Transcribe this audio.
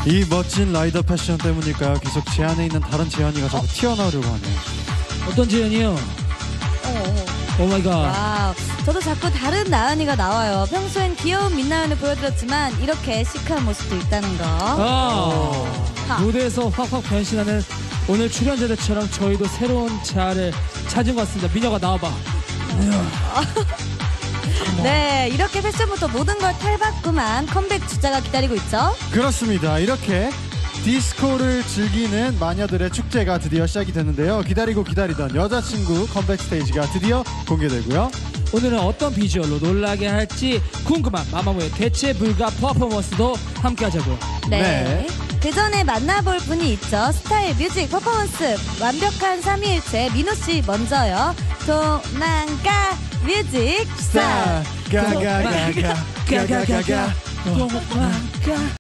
이 멋진 라이더 패션 때문일까요? 계속 제 안에 있는 다른 재현이가 자꾸 튀어나오려고 하네요. 어떤 재현이요? 오 마이 갓. 와우, 저도 자꾸 다른 나은이가 나와요. 평소엔 귀여운 민나은을 보여드렸지만 이렇게 시크한 모습도 있다는 거. 무대에서 확확 변신하는 오늘 출연자들처럼 저희도 새로운 자아를 찾은 것 같습니다. 민혁아 나와봐. 네, 이렇게 패션부터 모든 걸 탈바꿈한 컴백 주자가 기다리고 있죠. 그렇습니다. 이렇게 디스코를 즐기는 마녀들의 축제가 드디어 시작이 됐는데요. 기다리고 기다리던 여자친구 컴백 스테이지가 드디어 공개되고요. 오늘은 어떤 비주얼로 놀라게 할지 궁금한 마마무의 대체 불가 퍼포먼스도 함께 하자고요. 네. 그 전에 만나볼 분이 있죠. 스타일, 뮤직, 퍼포먼스 완벽한 삼위일체 민호 씨 먼저요. 도망가 뮤직 스타. 가가가가 가가가가 도망가.